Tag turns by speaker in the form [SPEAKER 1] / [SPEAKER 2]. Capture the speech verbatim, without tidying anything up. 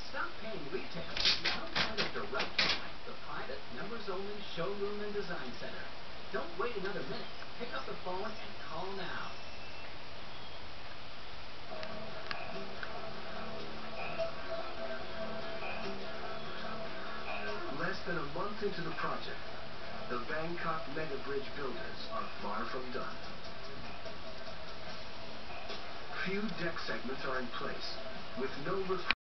[SPEAKER 1] Stop paying retail. Now find a direct line. The private, members-only showroom and design center. Don't wait another minute. Pick up the phone and call now.
[SPEAKER 2] Less than a month into the project, the Bangkok Mega Bridge builders are far from done. Few deck segments are in place, with no